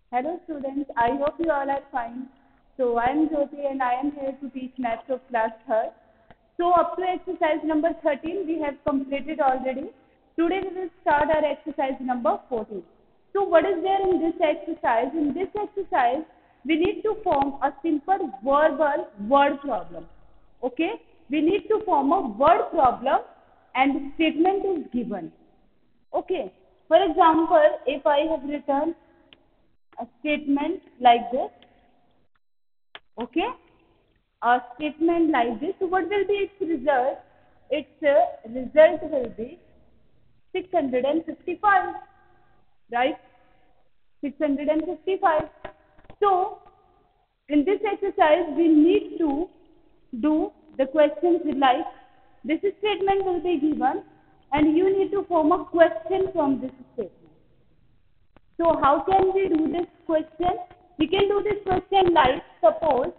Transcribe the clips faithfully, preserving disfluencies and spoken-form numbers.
Hello students, I hope you all are fine. So I am Jyoti and I am here to teach maths of class third. So up to exercise number thirteen we have completed already. Today we will start our exercise number fourteen. So what is there in this exercise? In this exercise we need to form a simple verbal word problem. Okay? We need to form a word problem and statement is given. Okay? For example, if I have written a statement like this, okay, a statement like this, so what will be its result? Its uh, result will be six hundred fifty-five, right? six hundred fifty-five. So in this exercise we need to do the questions like this statement will be given and you need to form a question from this statement. So how can we do this question? We can do this question like, suppose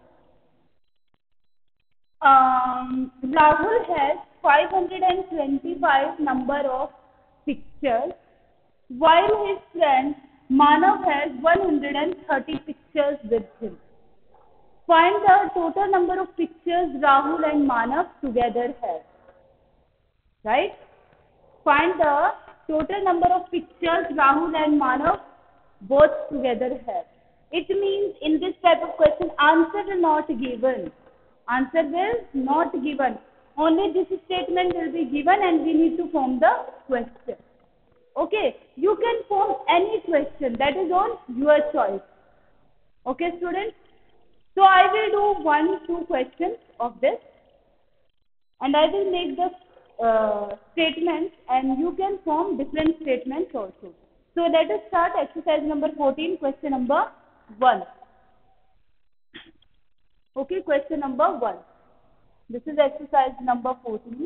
um, Rahul has five hundred twenty-five number of pictures, while his friend Manav has one hundred thirty pictures with him. Find the total number of pictures Rahul and Manav together have. Right? Find the total number of pictures Rahul and Manav both together have. It means in this type of question, answer will not given. Answer will not given. Only this statement will be given and we need to form the question. Okay, you can form any question, that is on your choice. Okay, students. So I will do one, two questions of this and I will make the uh, statements and you can form different statements also. So let us start exercise number fourteen, question number one. Okay, question number one. This is exercise number fourteen.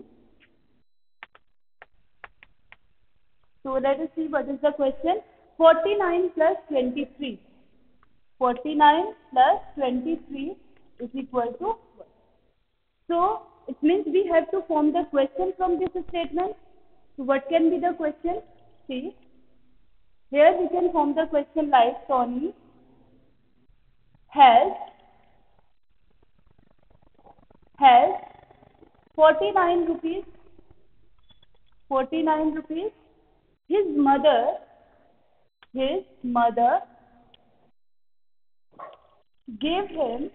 So let us see what is the question. forty-nine plus twenty-three. forty-nine plus twenty-three is equal to what? So it means we have to form the question from this statement. So what can be the question? See, here we can form the question like Tony has has forty-nine rupees. forty-nine rupees. His mother, his mother gave him,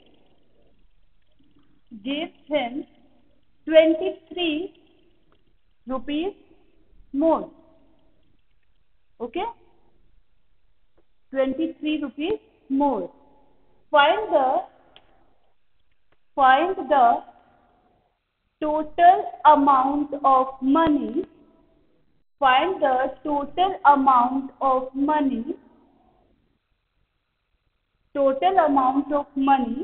gave him twenty-three rupees more. Okay? twenty-three rupees more. Find the, find the total amount of money, find the total amount of money, total amount of money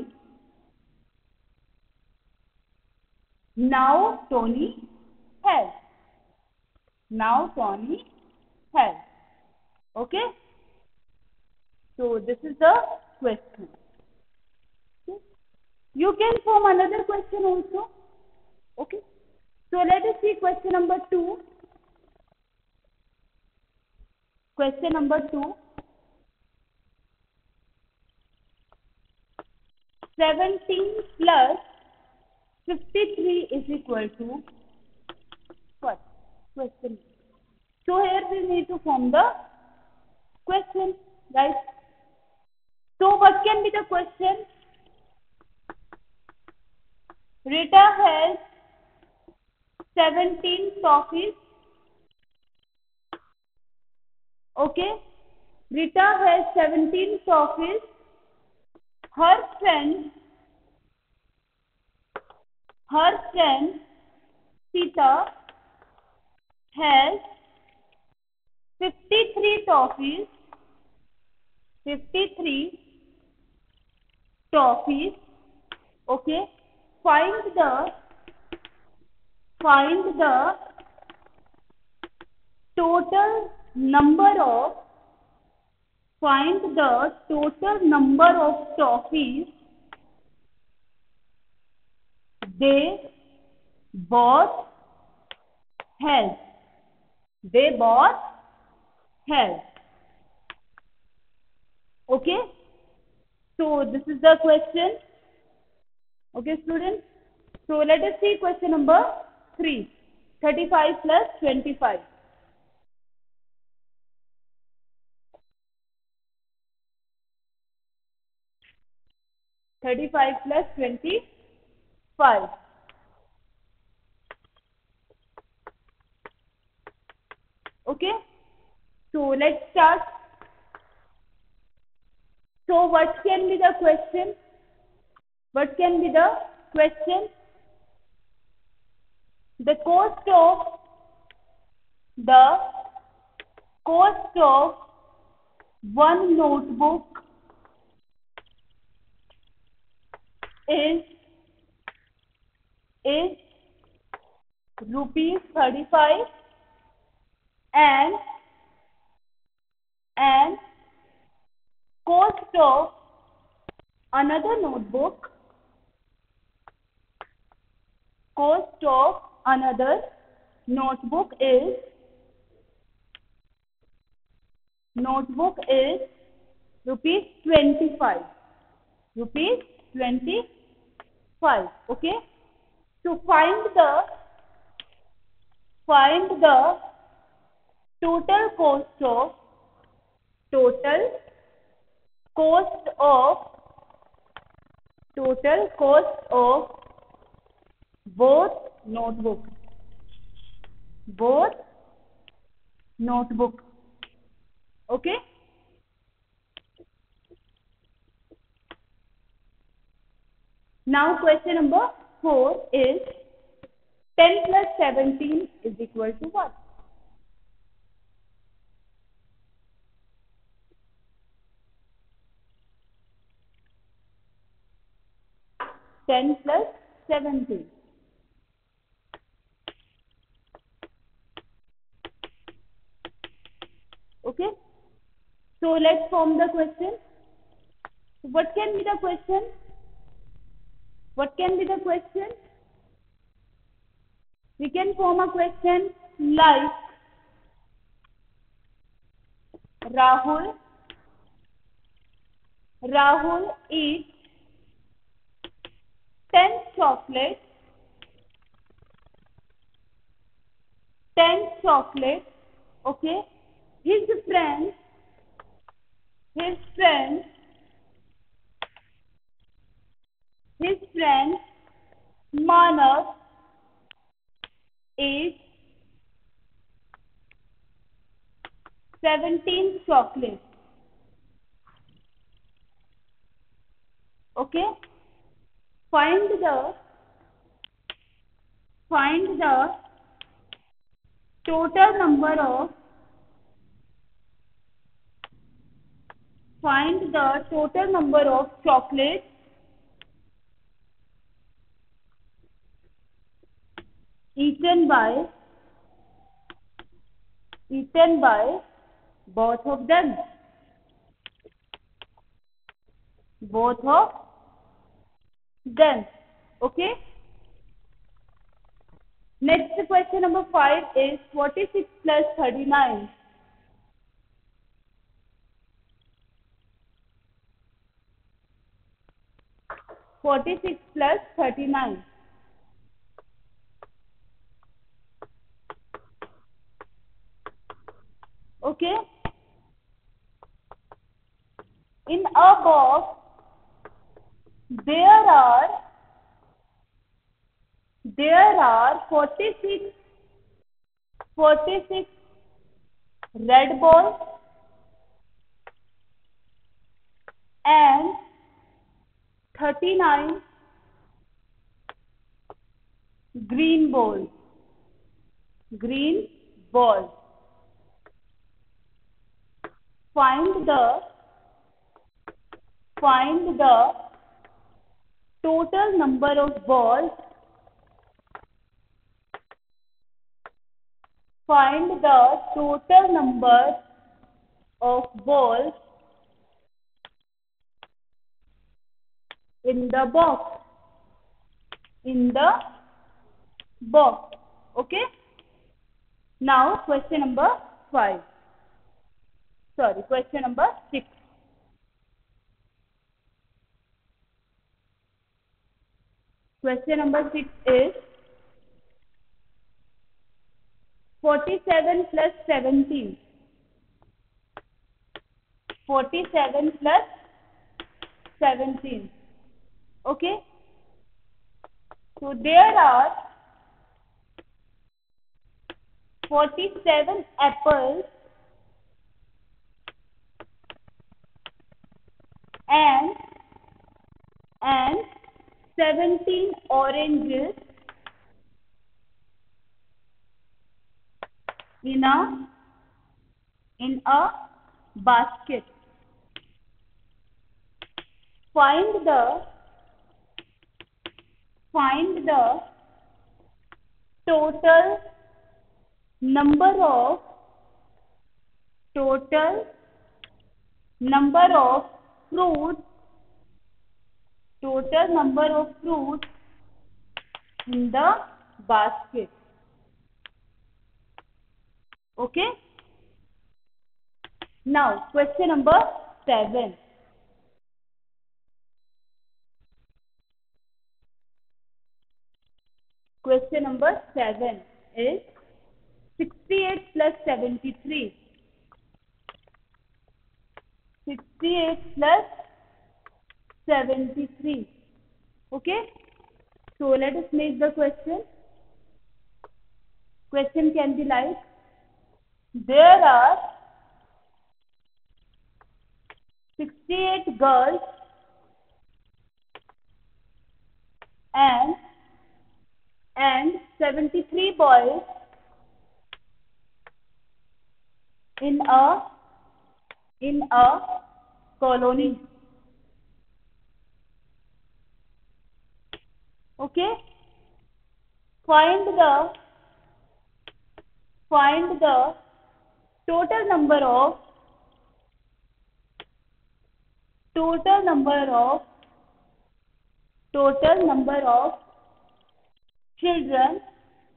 now Tony has. Now Tony has. Okay? So this is the question. Okay? You can form another question also. Okay? So let us see question number two. Question number two. seventeen plus fifty-three is equal to what? Question. So here we need to form the question, right? So what can be the question? Rita has seventeen toffees. Okay? Rita has seventeen toffees. Her friend, her friend Sita has fifty-three toffees. fifty-three toffees. Okay? Find the, find the total number of, find the total number of toffees they bought has. They bought has. Okay? Okay. So this is the question. Okay, students. So let us see question number three. thirty-five plus twenty-five. thirty-five plus twenty-five. Okay. So let's start. So what can be the question? What can be the question? The cost of the cost of one notebook is is rupees thirty-five and and cost of another notebook cost of another notebook is notebook is rupees twenty-five. Rupees twenty-five. Okay. So find the find the total cost of total cost of total cost of both notebooks. Both notebooks. Okay. Now question number four is ten plus seventeen is equal to what? ten plus seventeen. Okay. So let's form the question. What can be the question? What can be the question? We can form a question like Rahul Rahul eats ten chocolates ten chocolates. Okay. His friend his friend his friend Manav eats seventeen chocolates. Okay. Find the find the total number of find the total number of chocolates eaten by eaten by both of them. Both of them. Okay. Next question number five is forty-six plus thirty-nine. forty-six plus thirty-nine. Okay. In a box there are there are forty-six forty-six red balls and thirty-nine green balls. Green balls. Find the find the total number of balls. Find the total number of balls in the box. In the box. Okay. Now question number five. Sorry, question number six. Question number six is forty-seven plus seventeen. forty-seven plus seventeen. Okay. So there are forty-seven apples and and seventeen oranges in a in a basket. Find the find the total number of total number of fruits total number of fruits in the basket. Okay. Now question number seven. Question number seven is sixty-eight plus seventy-three. sixty-eight plus seventy-three. Okay. So let us make the question. Question can be like, there are sixty-eight girls and and seventy-three boys in a in a colony. Okay. Find the find the total number of total number of total number of children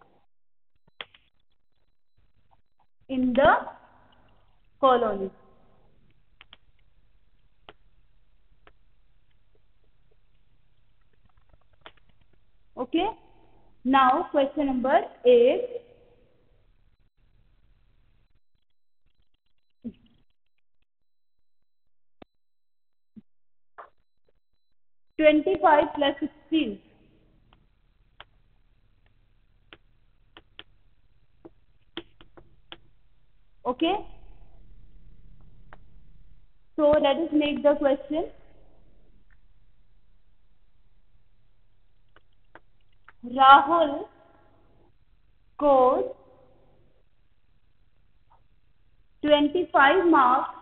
in the colony. Okay. Now question number eight. twenty-five plus sixteen. Okay. So let us make the question. Rahul scored twenty-five marks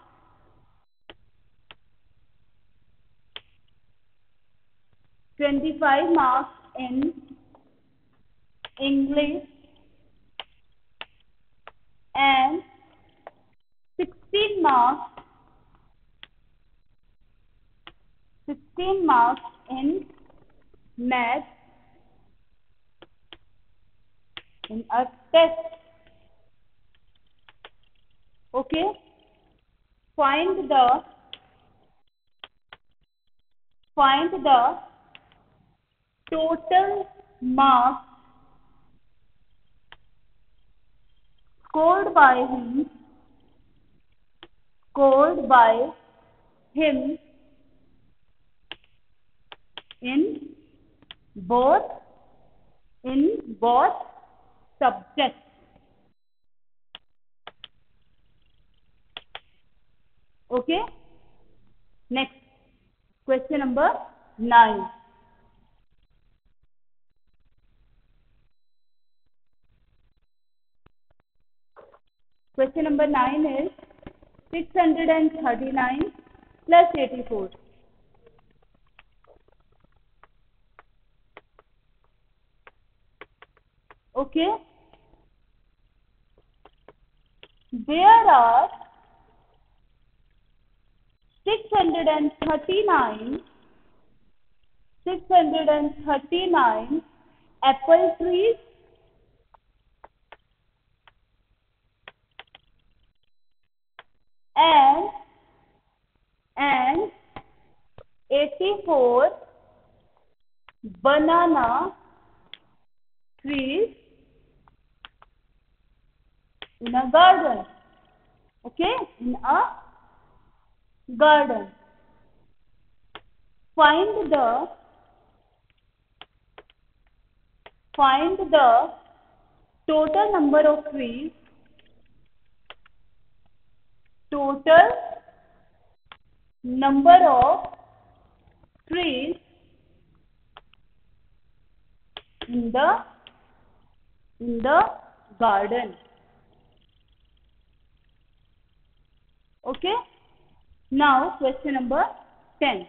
twenty-five marks in English and sixteen marks sixteen marks in math in a test. Okay. Find the find the total marks scored by him scored by him in both in both subjects. Okay. Next question number nine. Question number nine is six hundred thirty-nine plus eighty-four. Okay. There are six hundred thirty-nine six hundred thirty-nine apple trees and and eighty-four banana trees in a garden. Okay, in a garden. Find the find the total number of trees. Total number of trees in the in the garden. Okay. Now question number ten.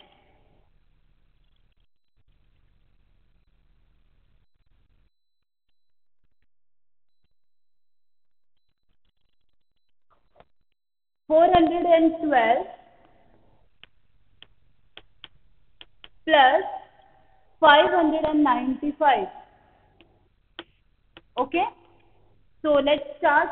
four hundred twelve plus five hundred ninety-five. Okay. So let's start.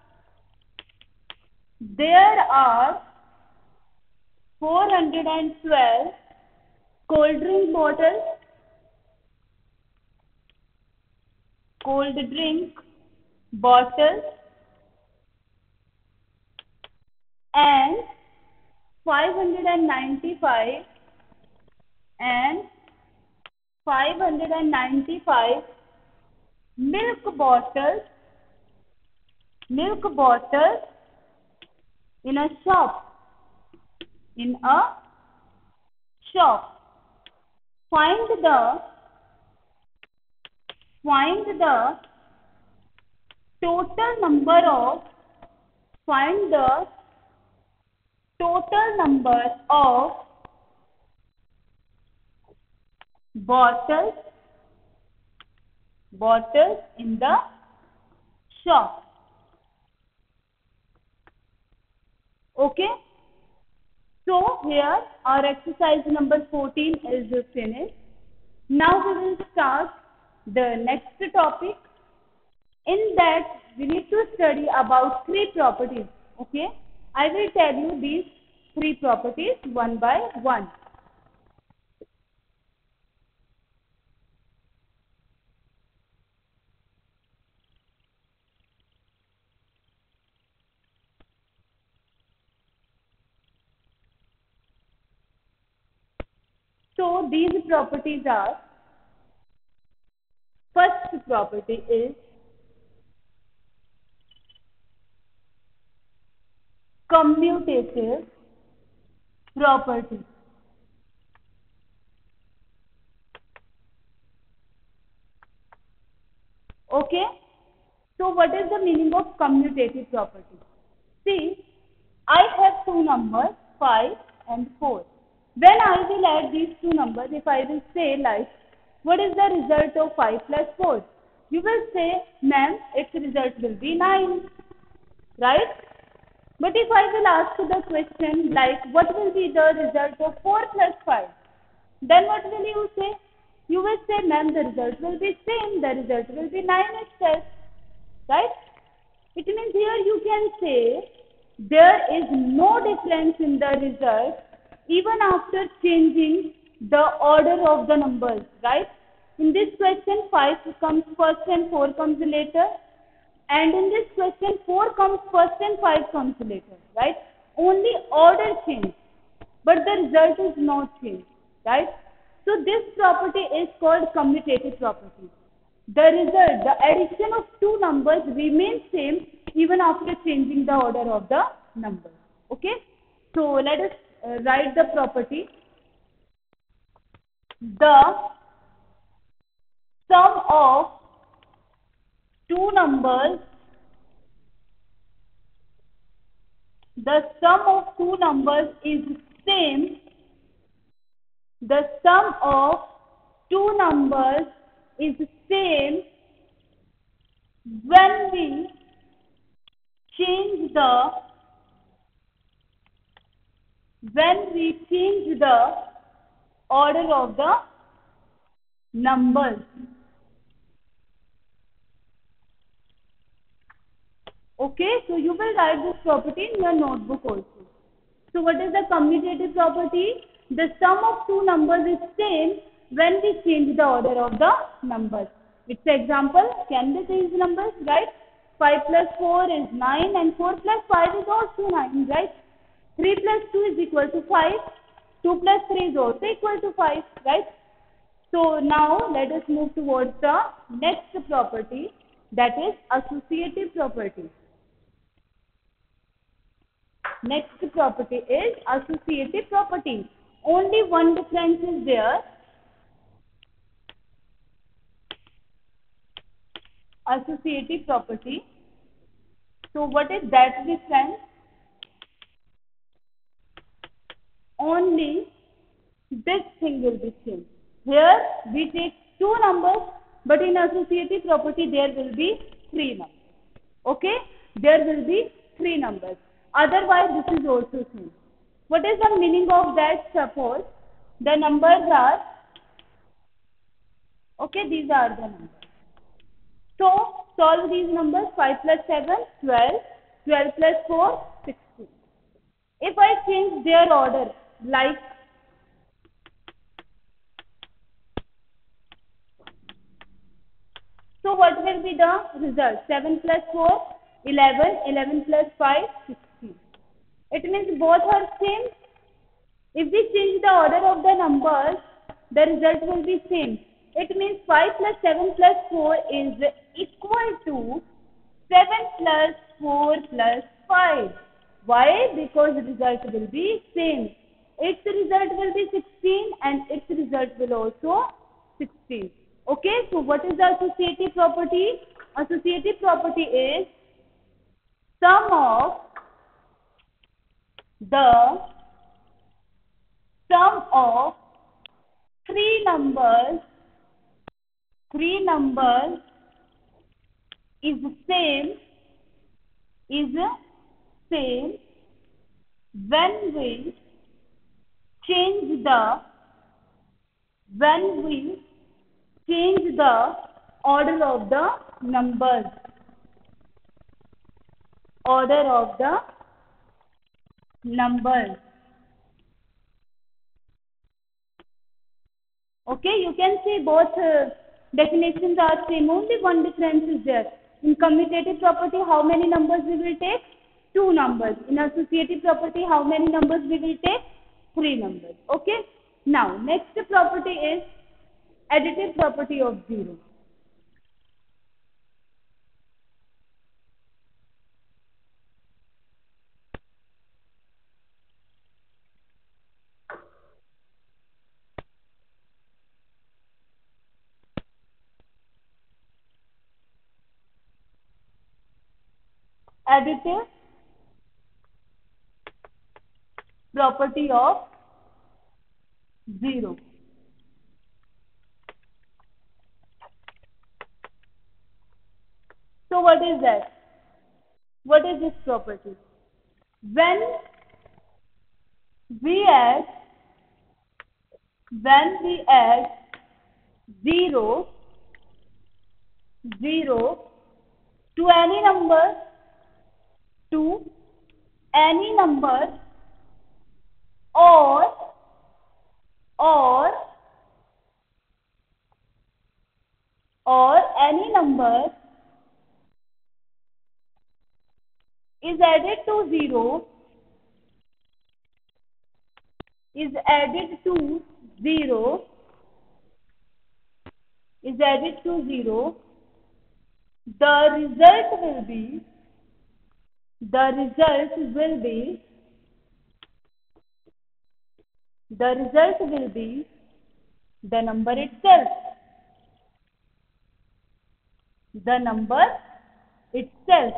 There are four hundred twelve cold drink bottles, cold drink bottles, and five hundred ninety-five and five hundred ninety-five milk bottles, milk bottles in a shop, in a shop. Find the find the total number of find the total number of bottles bottles in the shop. Okay. So here our exercise number fourteen is finished. Now we will start the next topic. In that we need to study about three properties. Okay. I will tell you these three properties one by one. So these properties are, first property is commutative property. Okay. So what is the meaning of commutative property? See, I have two numbers, five and four. When I will add these two numbers, if I will say like, what is the result of five plus four? You will say, ma'am, its result will be nine. Right? But if I will ask the question like, what will be the result of four plus five? Then what will you say? You will say, ma'am, the result will be same. The result will be nine itself. Right? It means here you can say, there is no difference in the result even after changing the order of the numbers. Right? In this question, five comes first and four comes later. And in this question, four comes first and five comes later, right? Only order change, but the result is not changed, right? So this property is called commutative property. The result, the addition of two numbers remains same even after changing the order of the numbers. Okay? So let us uh, write the property. The sum of two numbers the sum of two numbers is same the sum of two numbers is same when we change the when we change the order of the numbers. Okay, so you will write this property in your notebook also. So what is the commutative property? The sum of two numbers is same when we change the order of the numbers. It's an example. Can we change the numbers, right? five plus four is nine and four plus five is also nine, right? three plus two is equal to five. two plus three is also equal to five, right? So now let us move towards the next property, that is associative property. Next property is associative property. Only one difference is there. Associative property. So what is that difference? Only this thing will be same. Here we take two numbers, but in associative property there will be three numbers. Okay? There will be three numbers. Otherwise this is also same. What is the meaning of that? Suppose the numbers are, okay, these are the numbers. So solve these numbers. five plus seven, twelve. twelve plus four, sixteen. If I change their order, like so what will be the result? seven plus four, eleven. eleven plus five, sixteen. It means both are same. If we change the order of the numbers, the result will be same. It means five plus seven plus four is equal to seven plus four plus five. Why? Because the result will be same. Its result will be sixteen and its result will also sixteen. Okay, so what is the associative property? Associative property is sum of the sum of three numbers three numbers is same is same when we change the when we change the order of the numbers order of the numbers. Okay, you can see both uh, definitions are same. Only one difference is there. In commutative property, how many numbers we will take? Two numbers. In associative property, how many numbers we will take? Three numbers. Okay. Now, next property is additive property of zero. Additive property of zero. So what is that? What is this property? When we add when we add zero zero to any number to any number or or or any number is added to zero is added to zero is added to zero, the result will be the result will be the result will be the number itself. The number itself.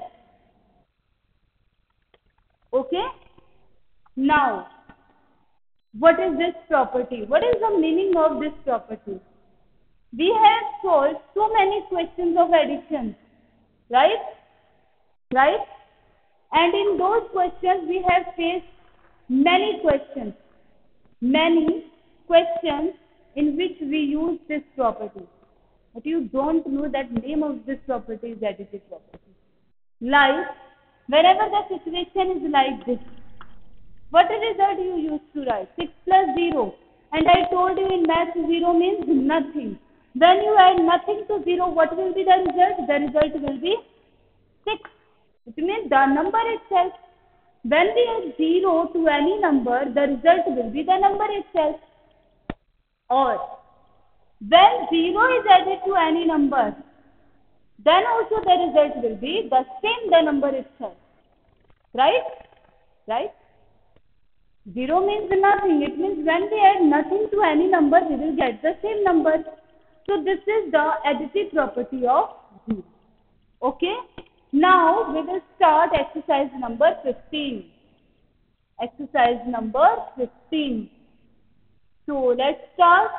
Okay? Now, what is this property? What is the meaning of this property? We have solved so many questions of addition, right? Right? And in those questions, we have faced many questions. Many questions in which we use this property. But you don't know that name of this property is additive property. Like, whenever the situation is like this, what result you used to write? six plus zero. And I told you in math zero means nothing. When you add nothing to zero, what will be the result? The result will be six. It means the number itself. When we add zero to any number, the result will be the number itself. Or when zero is added to any number, then also the result will be the same the number itself. Right? Right? Zero means nothing. It means when we add nothing to any number, we will get the same number. So this is the additive property of zero. Okay? Now we will start exercise number fifteen. Exercise number fifteen. So let's start.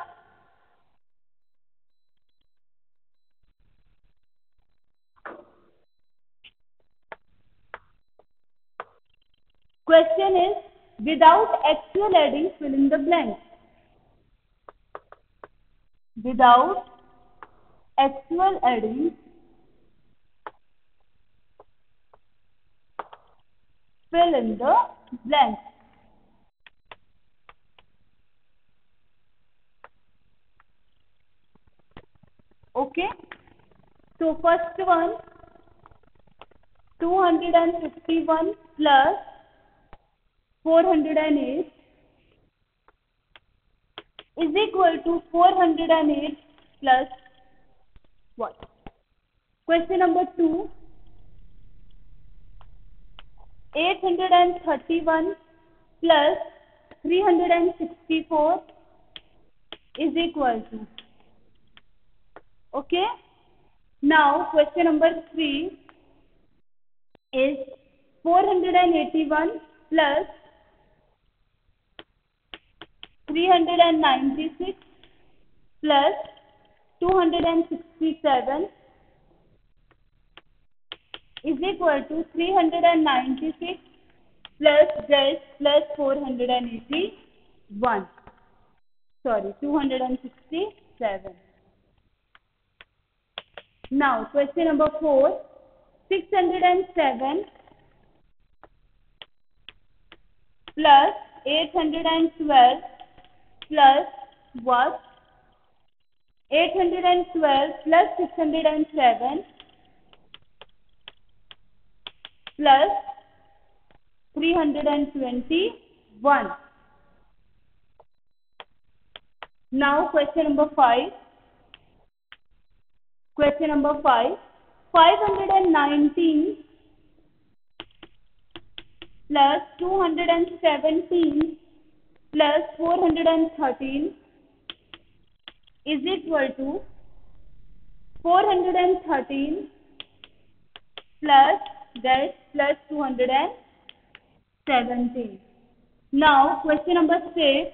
Question is, without actual adding, fill in the blank. Without actual adding, fill in the blank. Okay. So first one, two hundred fifty-one plus four hundred eight is equal to four hundred eight plus what? Question number two, eight hundred thirty-one plus three hundred sixty-four is equal to. Okay. Now question number three is four hundred eighty-one plus three hundred ninety-six plus two hundred sixty-seven is equal to three hundred ninety-six plus this plus four hundred eighty-one. Sorry, two hundred sixty-seven. Now question number four, six hundred seven plus eight hundred twelve plus what? eight hundred twelve plus six hundred seven plus three hundred twenty-one. Now question number five. Question number five. five hundred nineteen plus two hundred seventeen plus four hundred thirteen is equal to four hundred thirteen plus that plus two hundred seventeen. Now question number six.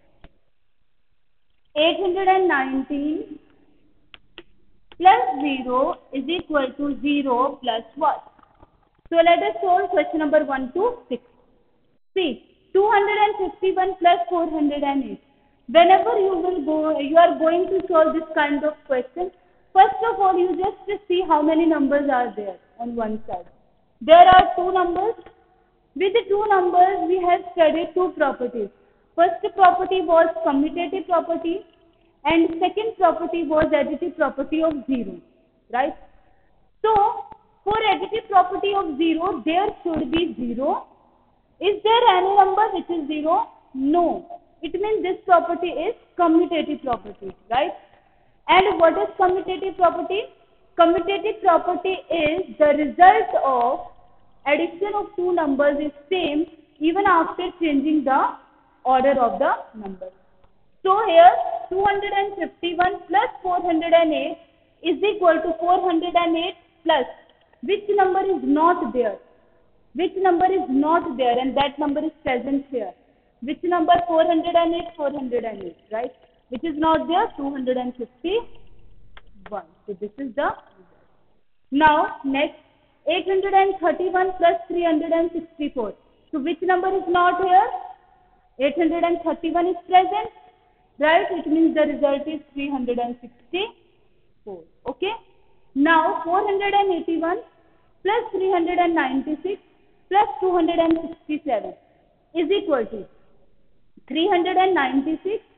eight hundred nineteen plus zero is equal to zero plus what? So let us solve question number one to six. See, two hundred fifty-one plus four hundred eight. Whenever you will go, you are going to solve this kind of question, first of all, you just see how many numbers are there on one side. There are two numbers. With the two numbers, we have studied two properties. First property was commutative property and second property was additive property of zero, right? So, for additive property of zero, there should be zero. Is there any number which is zero? No. It means this property is commutative property, right? And what is commutative property? Commutative property is the result of addition of two numbers is same even after changing the order of the numbers. So here two hundred fifty-one plus four hundred eight is equal to four hundred eight plus which number is not there? Which number is not there and that number is present here? Which number? four hundred eight, four hundred eight, right? Which is not there? two hundred fifty-one. So this is the result. Now next, eight hundred thirty-one plus three hundred sixty-four. So which number is not here? eight hundred thirty-one is present, right? It means the result is three hundred sixty-four. Okay. Now four hundred eighty-one plus three hundred ninety-six plus two hundred sixty-seven is equal to three hundred ninety-six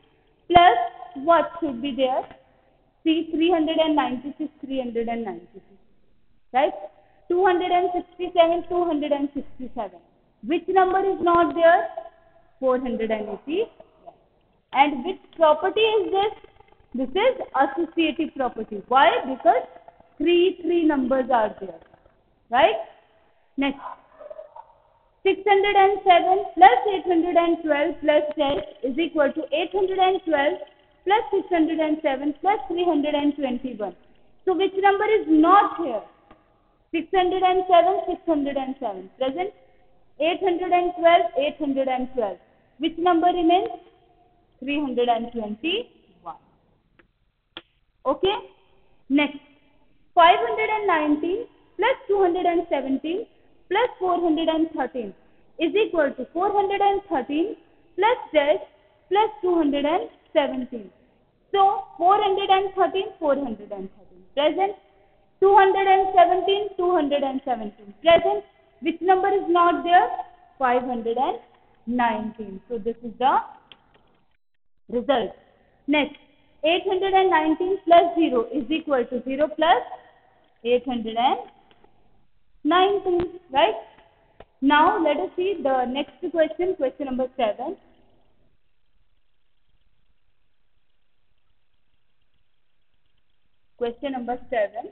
plus what should be there? See, three hundred ninety-six, three hundred ninety-six, right? two hundred sixty-seven, two hundred sixty-seven. Which number is not there? four hundred eighty. And which property is this? This is associative property. Why? Because three, three numbers are there, right? Next. six hundred seven plus eight hundred twelve plus ten is equal to eight hundred twelve plus six hundred seven plus three hundred twenty-one. So which number is not here? six hundred seven, six hundred seven. Present? eight hundred twelve, eight hundred twelve. Which number remains? three hundred twenty-one. Okay? Next. five hundred nineteen plus two hundred seventeen plus four hundred thirteen is equal to four hundred thirteen plus dash plus two hundred seventeen. So, four hundred thirteen, four hundred thirteen. Present? two hundred seventeen, two hundred seventeen. Present? Which number is not there? five hundred nineteen. So, this is the result. Next, eight hundred nineteen plus zero is equal to zero plus eight hundred nineteen, right? Now, let us see the next question, question number seven. Question number seven.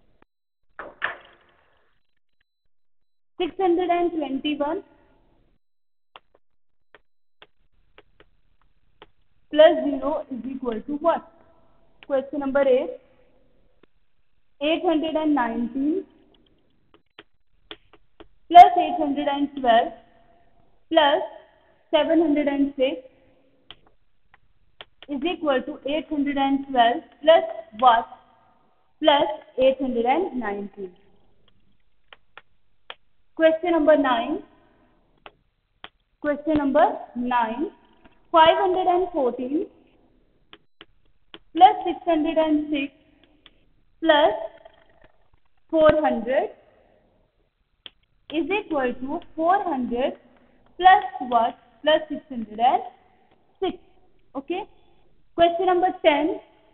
six hundred twenty-one plus zero is equal to what? Question number eight. eight hundred nineteen plus eight hundred twelve plus seven hundred six is equal to eight hundred twelve plus what? Plus eight hundred nineteen. Question number nine. Question number nine. five hundred fourteen plus six hundred six plus four hundred is equal to four hundred plus what? Plus six hundred six. Okay. Question number ten.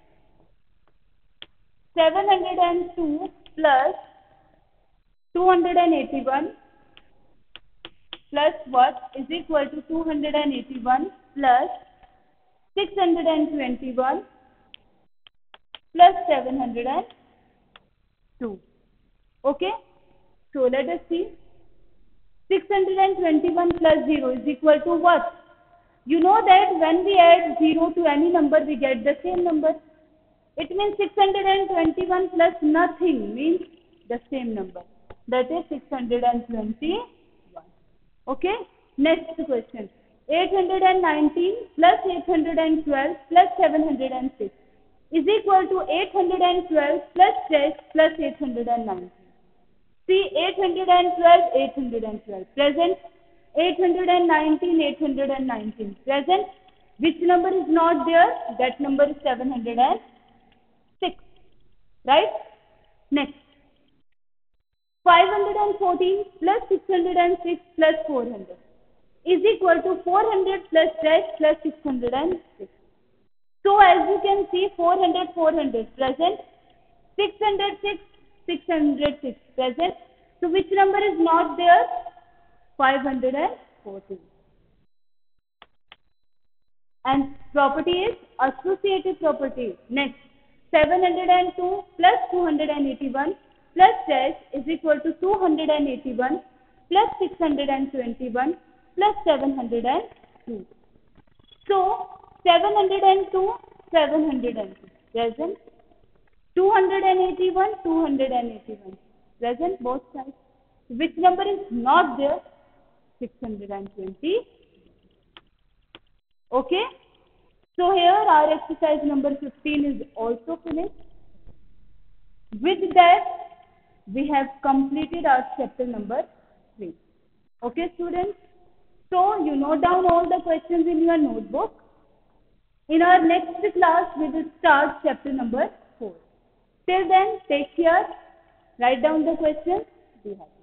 seven hundred two plus two hundred eighty-one plus what is equal to two hundred eighty-one plus six hundred twenty-one plus seven hundred two. Okay. So let us see. six hundred twenty-one plus zero is equal to what? You know that when we add zero to any number, we get the same number. It means six hundred twenty-one plus nothing means the same number. That is six hundred twenty-one. Okay. Next question. eight hundred nineteen plus eight hundred twelve plus seven hundred six is equal to eight hundred twelve plus six plus eight hundred nineteen. See, eight hundred twelve, eight hundred twelve. Present? eight hundred nineteen, eight hundred nineteen. Present? Which number is not there? That number is seven hundred six. Right? Next. five hundred fourteen plus six hundred six plus four hundred is equal to four hundred plus dash plus six hundred six. So, as you can see, four hundred, four hundred. Present? six hundred six, six hundred six. Present? So, which number is not there? five hundred fourteen. And property is associative property. Next, seven hundred two plus two hundred eighty-one plus dash is equal to two hundred eighty-one plus six hundred twenty-one plus seven hundred two. So, seven hundred two, seven hundred two. Present? two hundred eighty-one, two hundred eighty-one. Present both sides. Which number is not there? six hundred twenty. Okay. So here our exercise number fifteen is also finished. With that, we have completed our chapter number three. Okay, students. So you note down all the questions in your notebook. In our next class, we will start chapter number four. Till then, take care. Write down the questions. Be happy.